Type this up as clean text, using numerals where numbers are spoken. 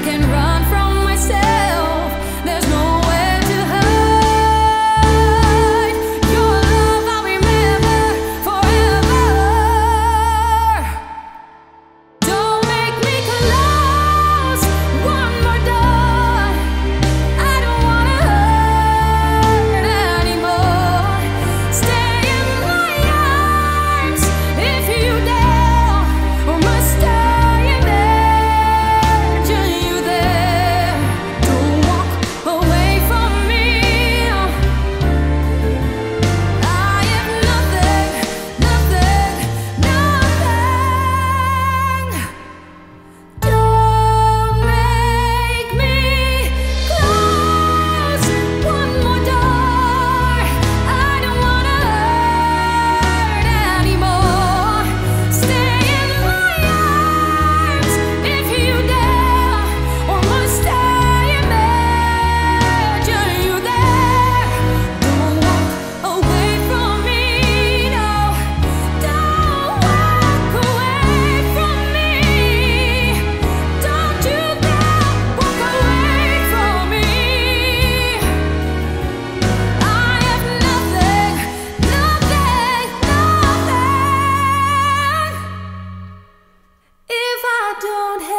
can run from myself. There's nowhere to hide. Your love I'll remember forever. Don't make me close one more door. I don't wanna hurt anymore. Stay in my arms if you dare, or must stay in imagine you there. Don't walk away from me. I have nothing, nothing, nothing. Don't make me close one more door. I don't wanna hurt anymore. Stay in my arms if you dare, or must stay imagine you there. Don't walk away from me, no. Don't walk away from me. Don't you dare walk away from me. I have nothing, nothing, nothing. If I don't have